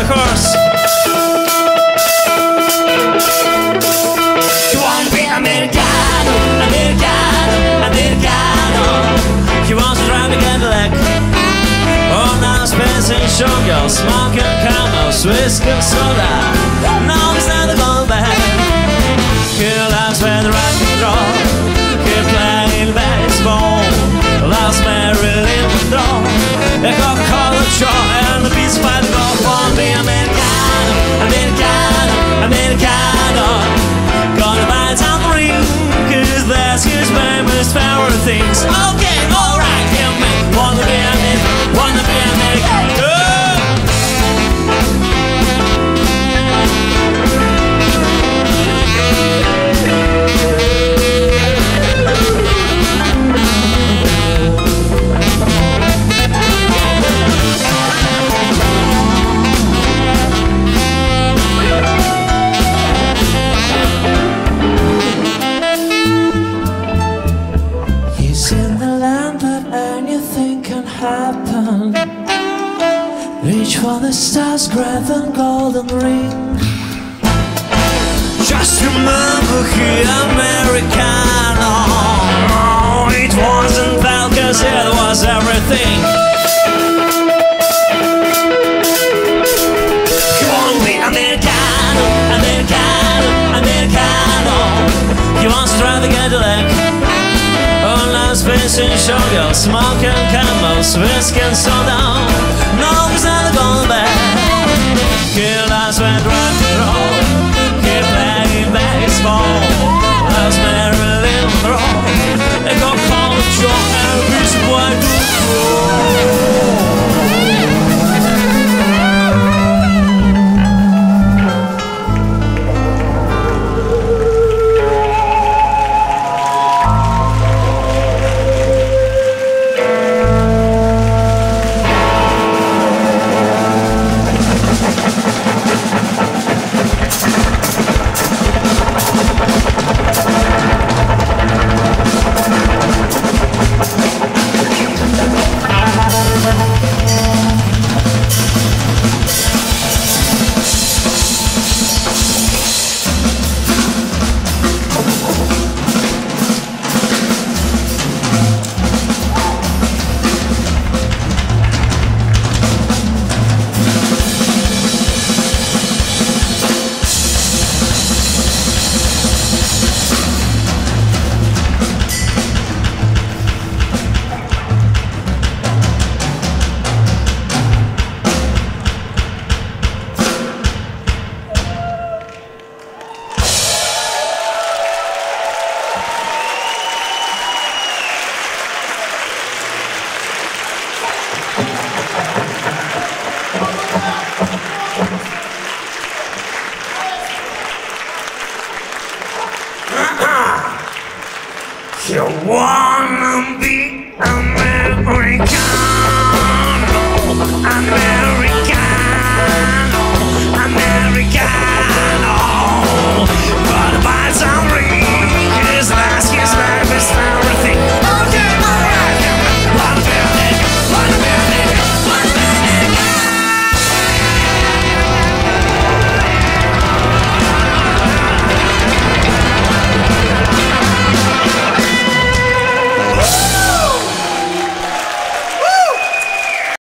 horse. He won't be Americano, Americano, Americano. He wants to drive a Cadillac. Oh, now Spencer and showgirls, smoking camels, whiskey and soda. No, he's not going back. He loves when the rock and roll. He playing baseball. Loves Marilyn Monroe. A Coca-Cola show and the beats by the golf. Won't be Americano, Americano, Americano. Gonna buy a tambourine, cause that's his famous favorite things. Okay, alright, hear me. Wanna be American, wanna be American. Happen. Reach for the stars, grab the golden ring. Just remember he Americano. It wasn't bad cause it was everything. He won't be Americano, Americano, Americano. He wants to drive a Cadillac. Spacing showgirls, smoking camels, whiskey and soda.